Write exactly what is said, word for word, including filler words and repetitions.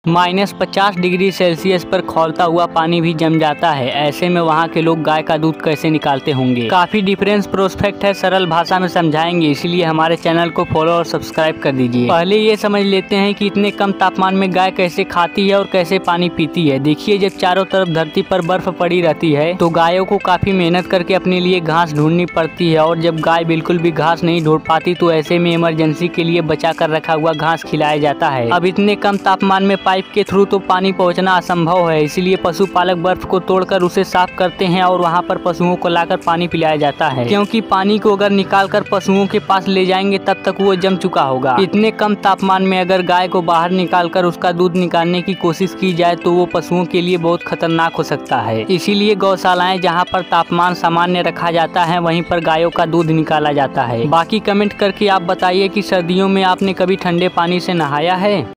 Minus पचास degree Celsius पर खौलता हुआ पानी भी जम जाता है। ऐसे में वहाँ के लोग गाय का दूध कैसे निकालते होंगे। काफी डिफरेंस प्रोस्पेक्ट है, सरल भाषा में समझाएंगे, इसलिए हमारे चैनल को फॉलो और सब्सक्राइब कर दीजिए। पहले ये समझ लेते हैं कि इतने कम तापमान में गाय कैसे खाती है और कैसे पानी पीती है। देखिए, जब चारों तरफ धरती पर बर्फ पड़ी रहती है तो गायों को काफी मेहनत करके अपने लिए घास ढूंढनी पड़ती है, और जब गाय बिल्कुल भी घास नहीं ढूंढ पाती तो ऐसे में इमरजेंसी के लिए बचा कर रखा हुआ घास खिलाया जाता है। अब इतने कम तापमान में पाइप के थ्रू तो पानी पहुंचना असंभव है, इसलिए पशुपालक बर्फ को तोड़कर उसे साफ करते हैं और वहां पर पशुओं को लाकर पानी पिलाया जाता है, क्योंकि पानी को अगर निकालकर पशुओं के पास ले जाएंगे तब तक वो जम चुका होगा। इतने कम तापमान में अगर गाय को बाहर निकालकर उसका दूध निकालने की कोशिश की जाए तो वो पशुओं के लिए बहुत खतरनाक हो सकता है। इसीलिए गौशालाएं जहाँ पर तापमान सामान्य रखा जाता है वहीं पर गायों का दूध निकाला जाता है। बाकी कमेंट करके आप बताइए कि सर्दियों में आपने कभी ठंडे पानी से नहाया है।